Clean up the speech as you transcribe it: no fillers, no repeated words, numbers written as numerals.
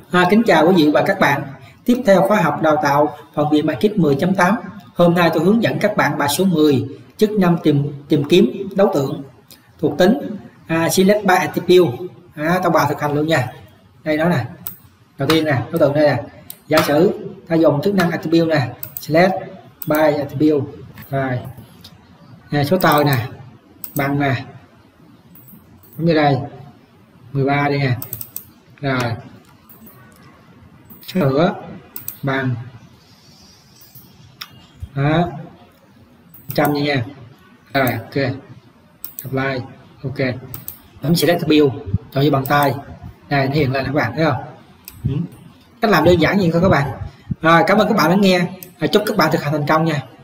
Kính chào quý vị và các bạn. Tiếp theo khóa học đào tạo phần mềm Market 10.8. Hôm nay tôi hướng dẫn các bạn bài số 10, chức năng tìm kiếm đối tượng thuộc tính select by attribute. Tao bài thực hành luôn nha. Đây nó nè. Đầu tiên nè, đối tượng đây nè. Giả sử ta dùng chức năng attribute nè, select by attribute. Rồi. Nè, số tờ nè, bằng nè. Giống như đây. 13 đi nè. Rồi. Sửa bằng 100 nha. Rồi, ok. Apply. Ok. Bấm select attribute, chọn như bàn tay. Đây nó hiện lên các bạn thấy không? Cách làm đơn giản như thôi các bạn. Rồi, cảm ơn các bạn đã nghe. Chúc các bạn thực hành thành công nha.